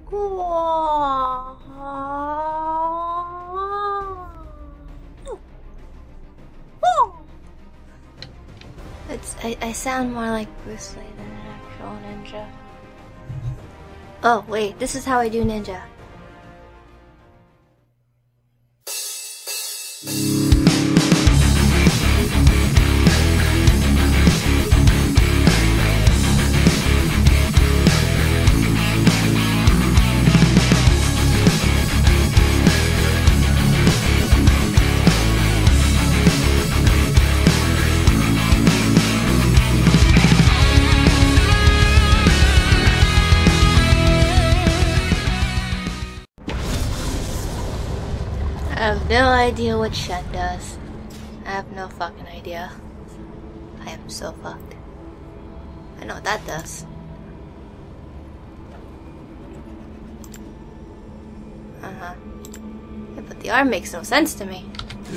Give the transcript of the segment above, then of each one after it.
I sound more like Bruce Lee than an actual ninja. Oh wait, this is how I do ninja. I have no idea what Shen does. I have no fucking idea. I am so fucked. I know what that does. Yeah, but the arm makes no sense to me.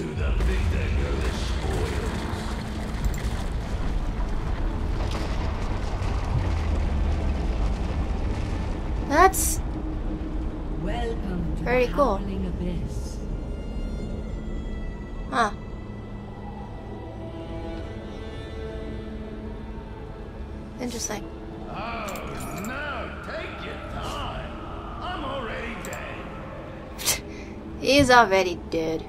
That's very cool. Huh. Interesting. Oh, no, take your time. I'm already dead. He's already dead.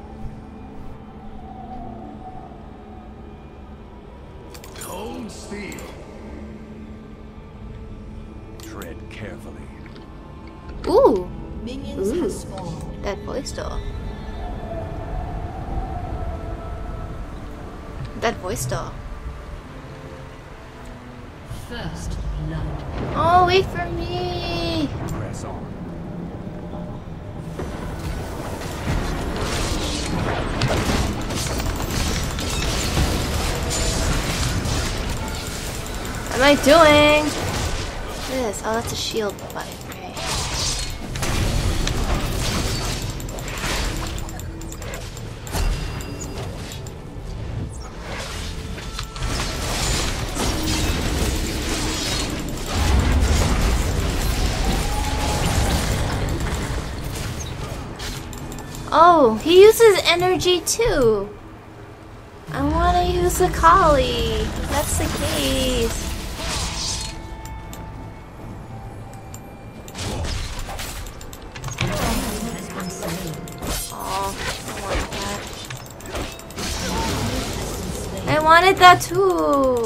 Cold steel. Tread carefully. Ooh. Minions have spawned. That voice door. That voice door. First blood. Oh, wait for me! Press on. What am I doing? What's this? Oh, that's a shield button, right? Oh, he uses energy too. I want to use the Kali. If that's the case. Oh, I wanted that too.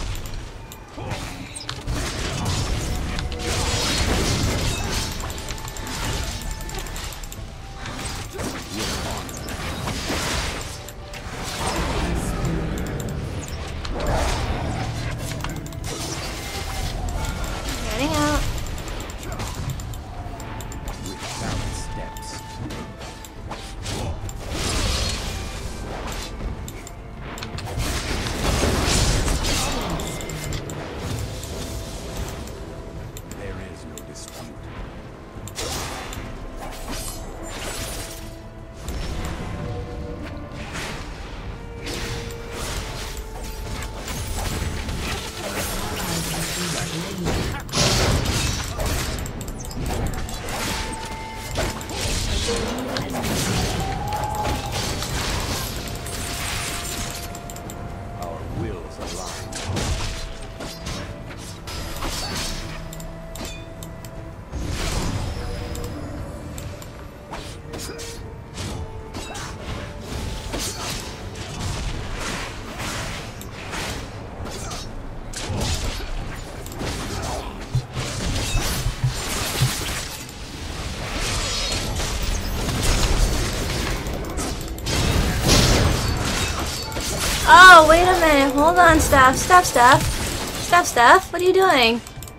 Oh, wait a minute. Hold on, Steph. Steph, what are you doing?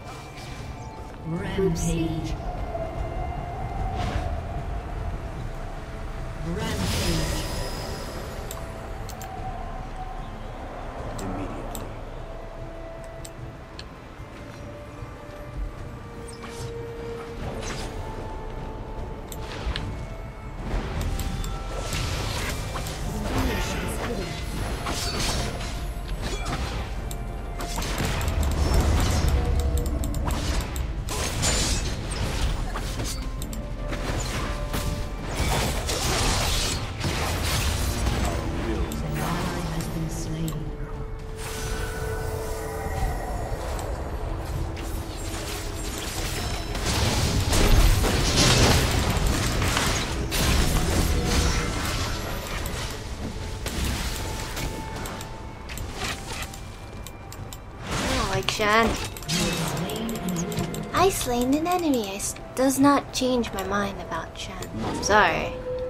Rampage. Rampage. Immediately. Shen. I slain an enemy. Does not change my mind about Shen. I'm sorry.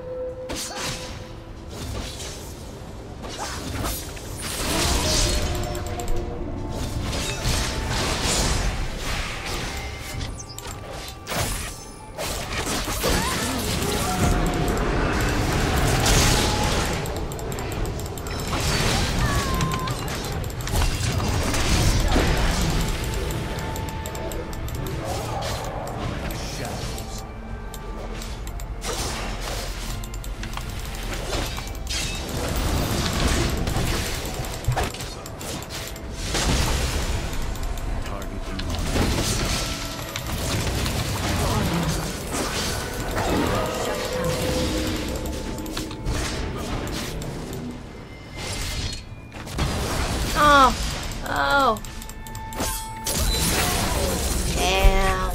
Oh. Damn.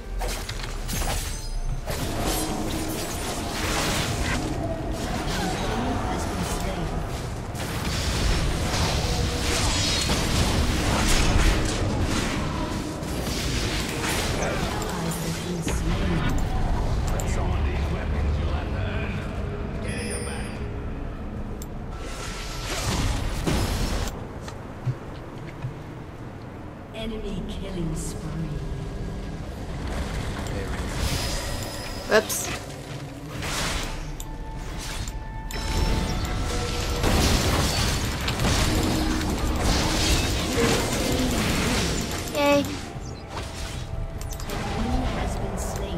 Enemy killing spree. Whoops. Yay. Has been slain.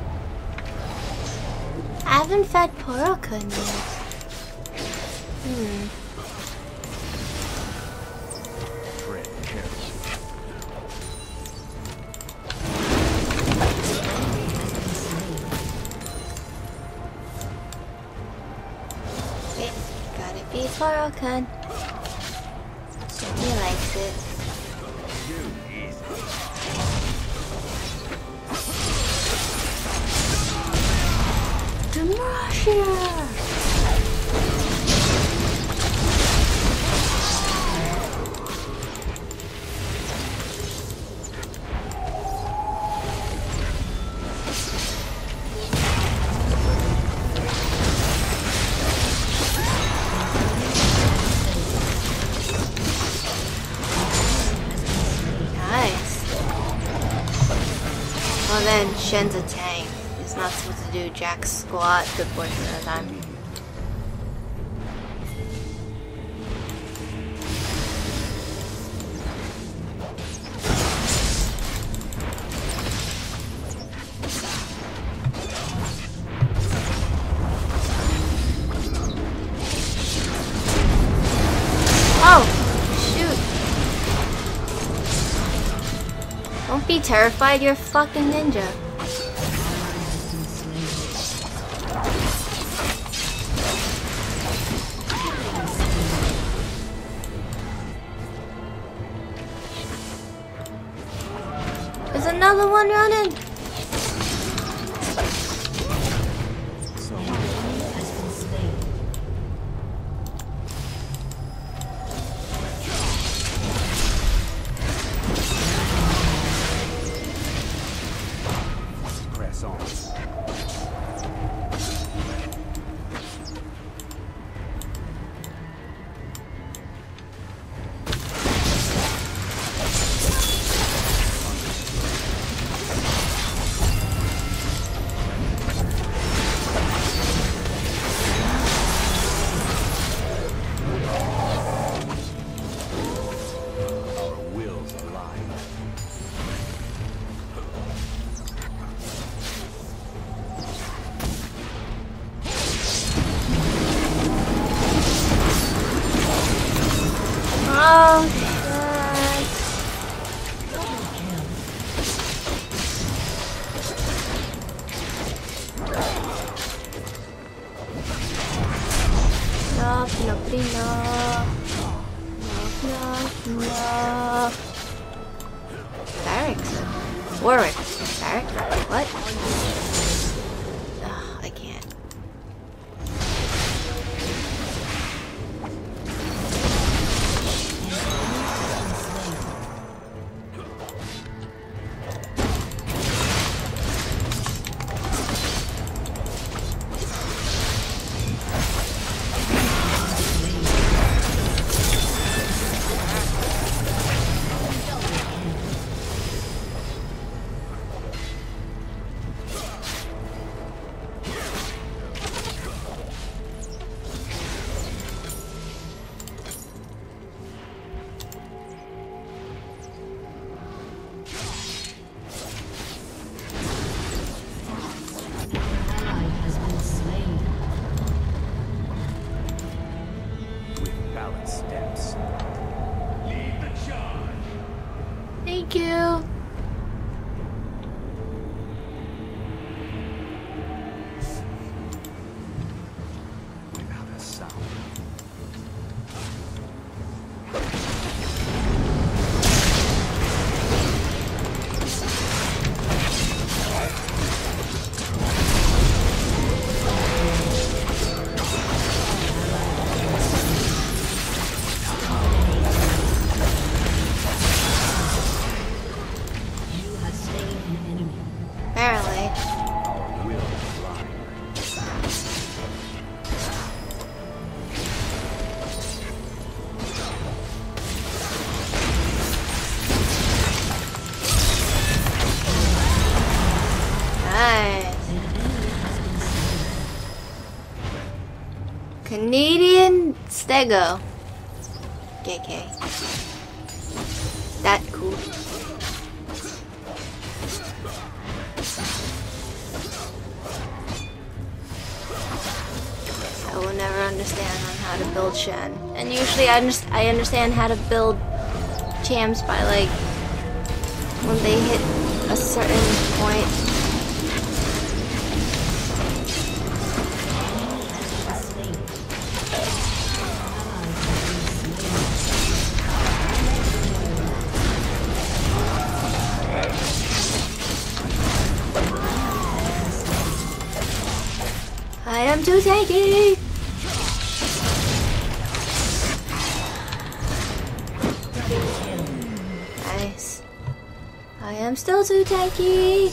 I haven't fed Poroka yet. Tread carefully. Okay, gotta be Poroka. He likes it. Demolisher! Nice. Well then, Shen's a tank. He's not supposed to do jack squat good portion of the time. Oh! Shoot! Don't be terrified, you're a fucking ninja. There's another one running! Has been slain. Press on. Our wills align. Oh, shit. No, no. Barracks? Warwick. Barracks? What? Ugh, I can't. Apparently. Our will align. Nice. Canadian Stego. KK. That cool. I will never understand on how to build Shen. And usually I understand how to build champs by like when they hit a certain point. I am too tanky! Nice. I am still too tanky!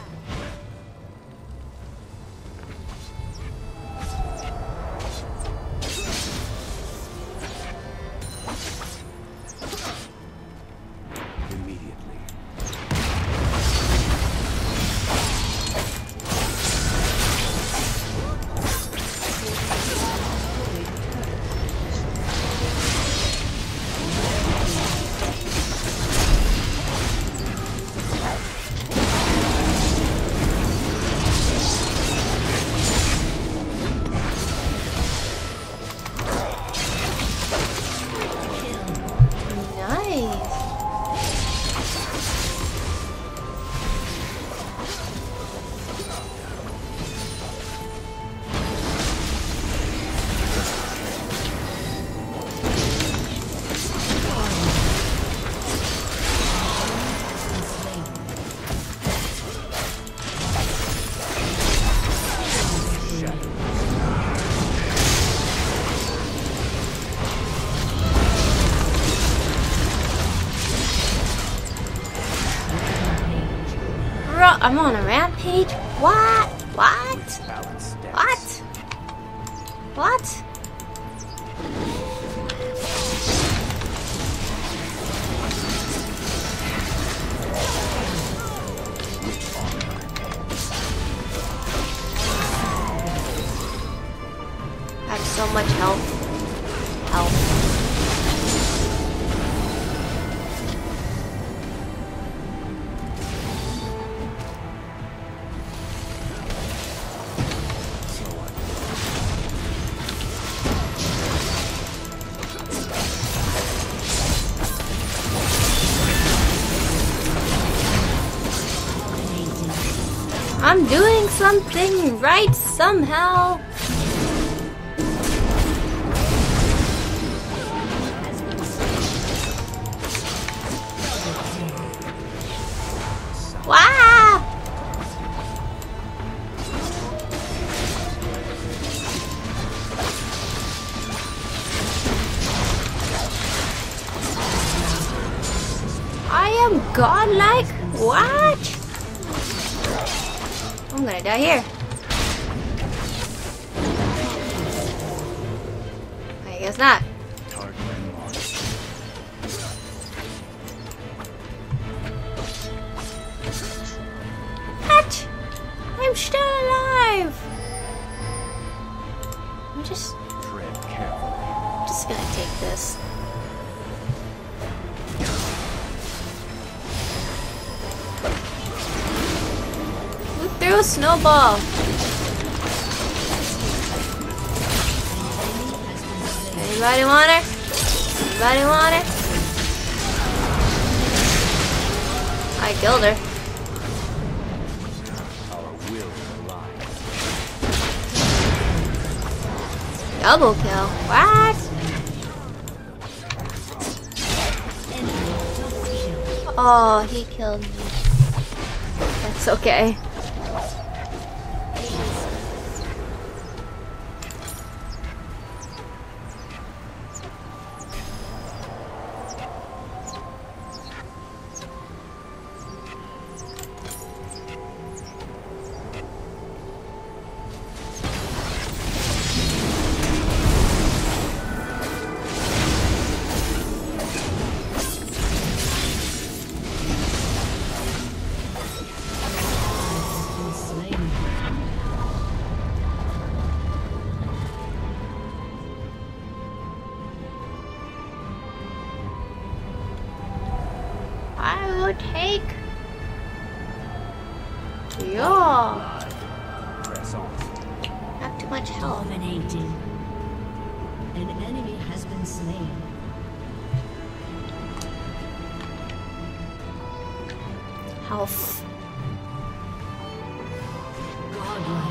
Immediately. I'm on a rampage? What? What? Balance steps. What? What? I have so much health. Health. I'm doing something right somehow. Wow! I am godlike? What? I'm gonna die here. I guess not. What? I'm still alive. I'm just gonna take this. Threw a snowball. Anybody want her? Anybody want her? I killed her. Our will align. Double kill. What? Oh, he killed me. That's okay. you take? Yeah. Press on. Not too much health. Dominating. An enemy has been slain. Health. Godlike.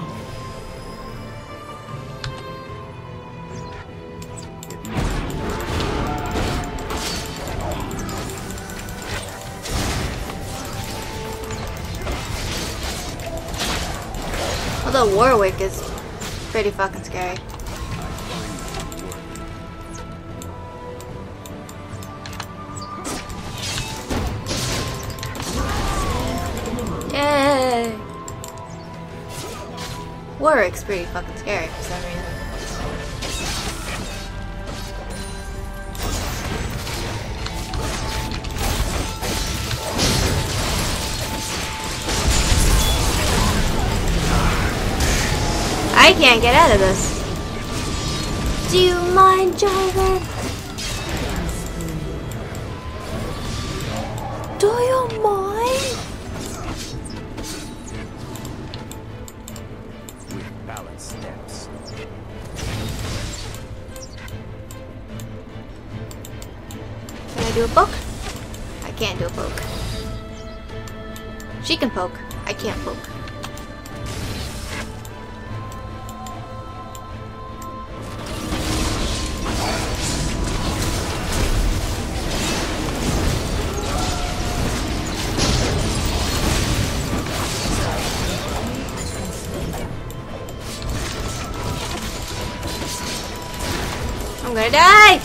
Although Warwick is pretty fucking scary. Yay! Warwick's pretty fucking scary for some reason. I can't get out of this. Do you mind, Jivin? Do you mind? With balanced steps. Can I do a poke? I can't do a poke. She can poke. I can't poke. I'm gonna die!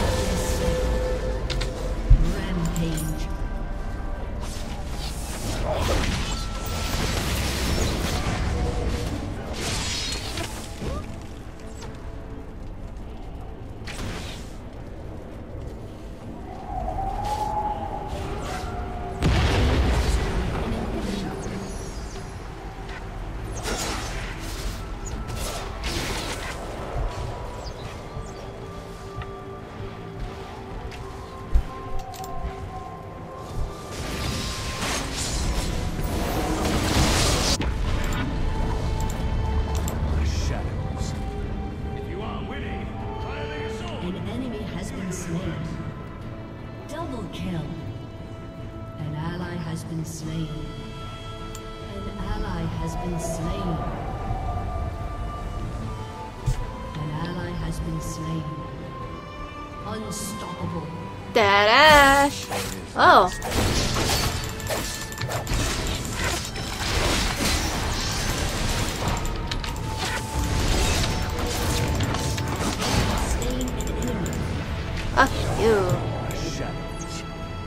Rampage. The shadows. If you are winning, try to make a sword. An enemy has been slain. Double kill. An ally has been slain. An ally has been slain. An ally has been slain. Unstoppable. Dadash! Oh. Slain an enemy. Fuck you. The shadows.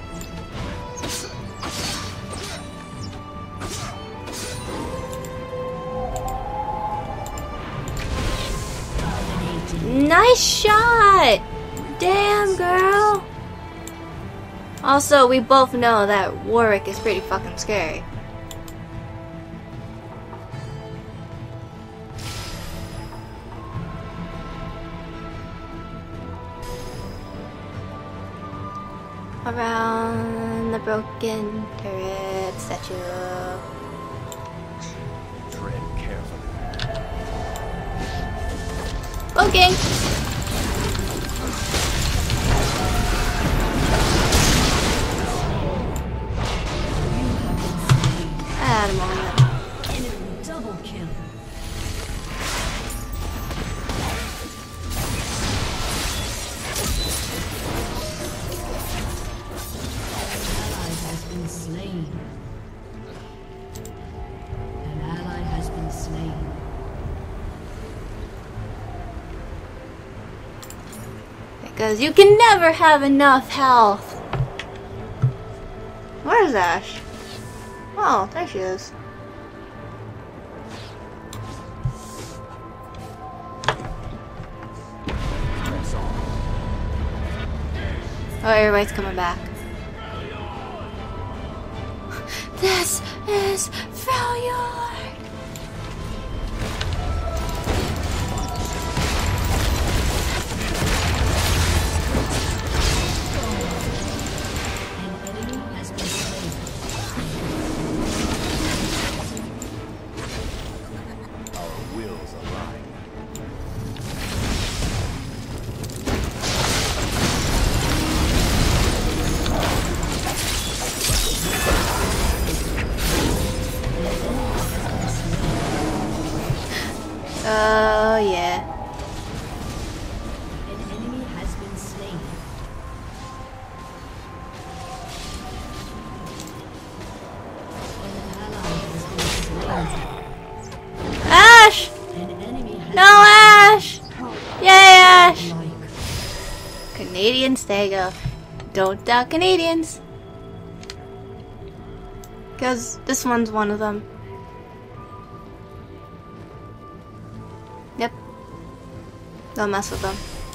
Dominating. Nice shot! Damn, girl! Also, we both know that Warwick is pretty fucking scary. Around the broken turret statue. Tread carefully. Poking! I had a moment. Enemy double kill. Ally has been slain. An ally has been slain. Because you can never have enough health. Where's Ash? Oh, there she is. Press on. Oh, everybody's coming back. This is failure. An enemy has been slain. Oh yeah. An enemy has been slain. An ally has been slain. Ash! An enemy has No, Ash! Yay, Ash! been like. Canadians, there you go. Don't doubt Canadians. Because this one's one of them. Yep. Don't mess with them.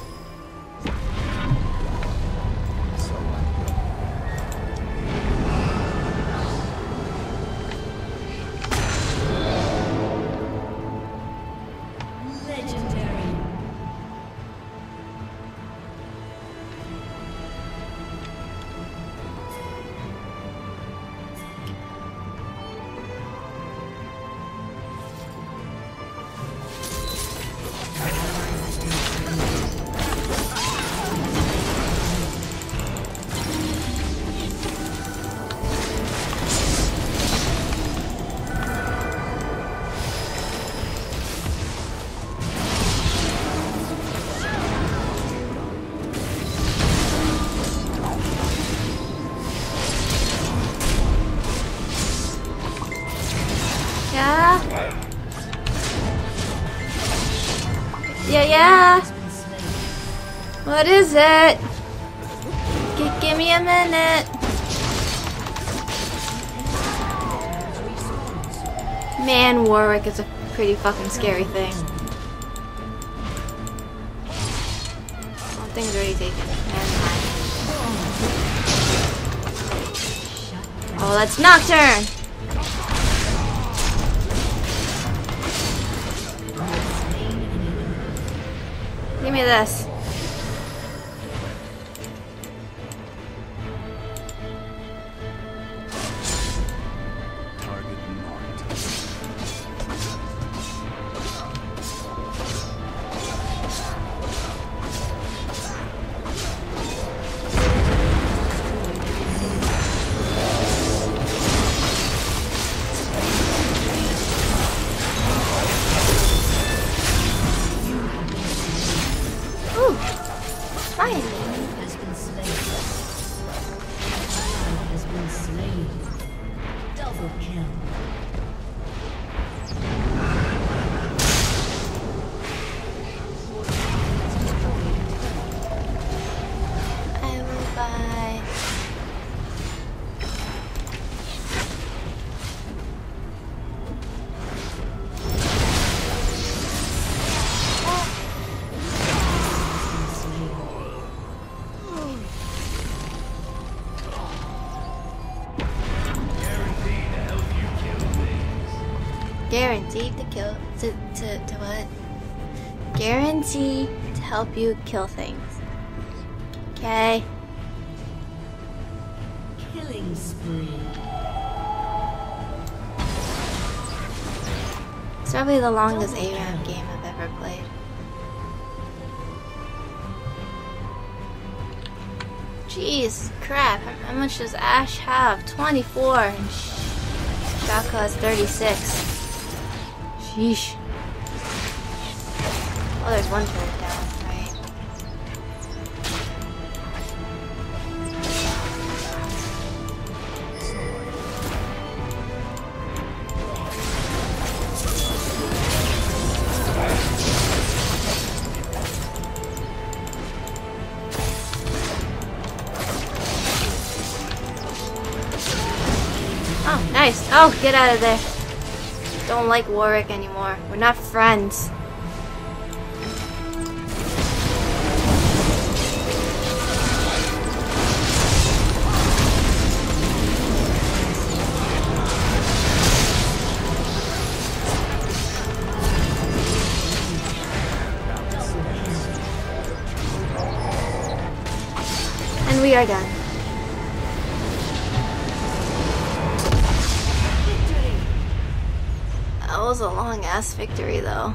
Legendary. Yeah? Yeah. What is it? Give me a minute. Man, Warwick is a pretty fucking scary thing. Oh, thing's already taken. Never mind. Oh, that's Nocturne! Give me this. Target marked. Ooh, finally. Has been slain. Ally has been slain. Double kill. I will buy. Guaranteed to kill to what? Guaranteed to help you kill things. Okay. Killing spree. It's probably the longest ARAM game I've ever played. Jeez, crap. How much does Ash have? 24. And Shaka has 36. Sheesh. Oh, there's one turret down, right? Oh, nice. Oh, get out of there. Don't like Warwick anymore. We're not friends. And we are done. That was a long ass victory though.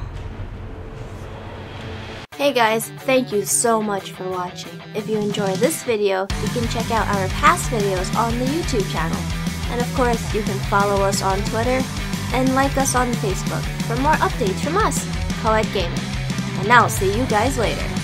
Hey guys, thank you so much for watching. If you enjoyed this video, you can check out our past videos on the YouTube channel. And of course, you can follow us on Twitter and like us on Facebook for more updates from us. Gaming. And I'll see you guys later.